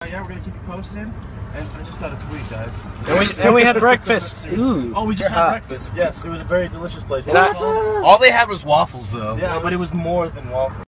yeah, we're gonna keep you posted. And I just got a tweet, guys. And we had breakfast. Ooh. Oh, we just had breakfast. Yes, it was a very delicious place. All they had was waffles, though. Yeah, but it was more than waffles.